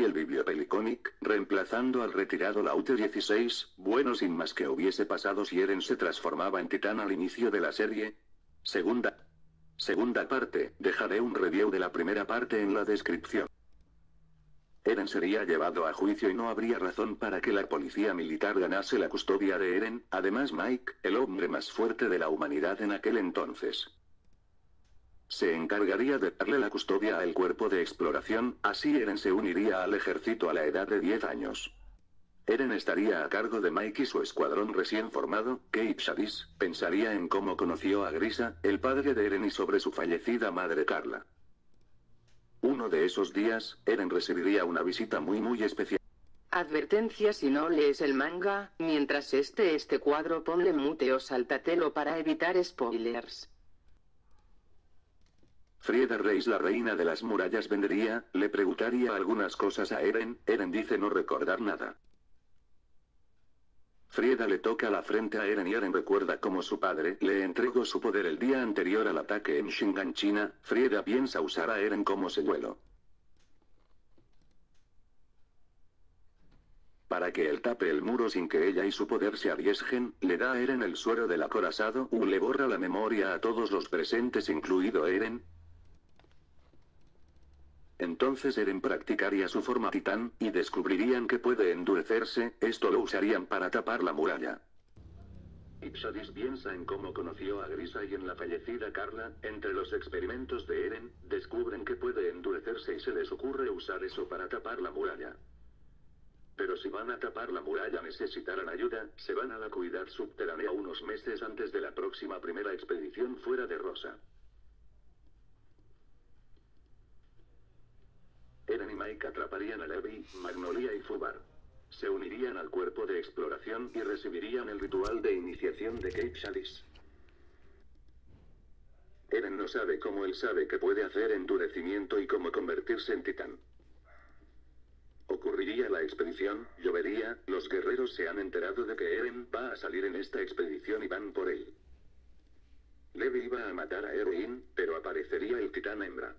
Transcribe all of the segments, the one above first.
el Bibliopeliconic, reemplazando al retirado Laute 16, bueno sin más que hubiese pasado si Eren se transformaba en titán al inicio de la serie. Segunda parte, dejaré un review de la primera parte en la descripción. Eren sería llevado a juicio y no habría razón para que la policía militar ganase la custodia de Eren, además Mike, el hombre más fuerte de la humanidad en aquel entonces, se encargaría de darle la custodia al cuerpo de exploración, así Eren se uniría al ejército a la edad de 10 años. Eren estaría a cargo de Mike y su escuadrón recién formado. Cape Shadis pensaría en cómo conoció a Grisa, el padre de Eren, y sobre su fallecida madre Carla. Uno de esos días, Eren recibiría una visita muy especial. Advertencia: si no lees el manga, mientras este cuadro, ponle mute o saltatelo para evitar spoilers. Frieda Reis, la reina de las murallas, vendría, le preguntaría algunas cosas a Eren. Eren dice no recordar nada. Frieda le toca la frente a Eren y Eren recuerda cómo su padre le entregó su poder el día anterior al ataque en Shinganshina. Frieda piensa usar a Eren como señuelo para que él tape el muro sin que ella y su poder se arriesguen. Le da a Eren el suero del acorazado, le borra la memoria a todos los presentes incluido Eren. Entonces Eren practicaría su forma titán, y descubrirían que puede endurecerse. Esto lo usarían para tapar la muralla. Ipsadis piensa en cómo conoció a Grisa y en la fallecida Carla. Entre los experimentos de Eren, descubren que puede endurecerse y se les ocurre usar eso para tapar la muralla. Pero si van a tapar la muralla necesitarán ayuda. Se van a la cuidad subterránea unos meses antes de la próxima primera expedición fuera de Rosa. Eren y Mike atraparían a Levi, Magnolia y Fubar. Se unirían al cuerpo de exploración y recibirían el ritual de iniciación de Cape Shadis. Eren no sabe cómo él sabe que puede hacer endurecimiento y cómo convertirse en titán. Ocurriría la expedición, llovería, los guerreros se han enterado de que Eren va a salir en esta expedición y van por él. Levi iba a matar a Eren, pero aparecería el titán hembra.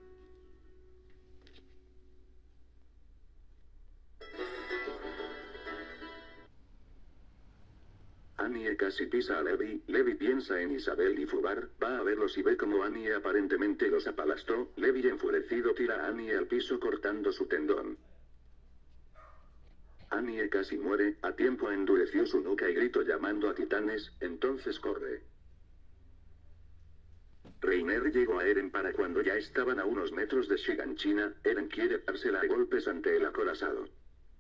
Annie casi pisa a Levi. Levi piensa en Isabel y Fubar, va a verlos y ve como Annie aparentemente los aplastó. Levi enfurecido tira a Annie al piso cortando su tendón. Annie casi muere. A tiempo endureció su nuca y gritó llamando a titanes, entonces corre. Reiner llegó a Eren para cuando ya estaban a unos metros de Shiganshina. Eren quiere dársela a golpes ante el acorazado.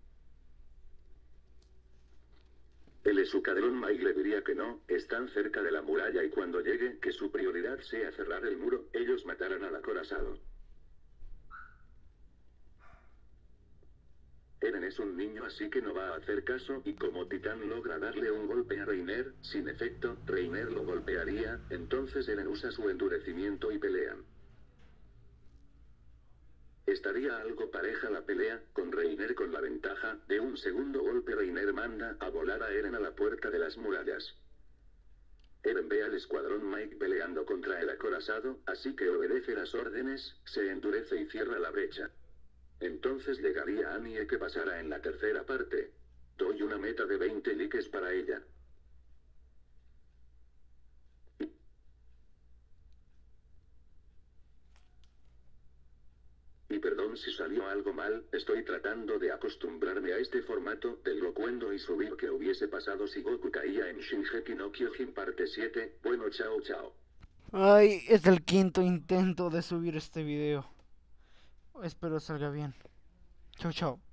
El escuadrón Mike le diría que no, están cerca de la muralla y cuando llegue, que su prioridad sea cerrar el muro, ellos matarán al acorazado. Eren es un niño así que no va a hacer caso y como titán logra darle un golpe a Reiner, sin efecto, Reiner lo golpearía, entonces Eren usa su endurecimiento y pelean. Estaría algo pareja la pelea, con Reiner con la ventaja. De un segundo golpe Reiner manda a volar a Eren a la puerta de las murallas. Eren ve al escuadrón Mike peleando contra el acorazado, así que obedece las órdenes, se endurece y cierra la brecha. Entonces llegaría Annie que pasará en la tercera parte. Doy una meta de 20 likes para ella. Y perdón si salió algo mal, estoy tratando de acostumbrarme a este formato del locuendo y subir que hubiese pasado si Goku caía en Shingeki no Kyojin parte 7. Bueno, chao. Ay, es el quinto intento de subir este video. Espero salga bien. Chao.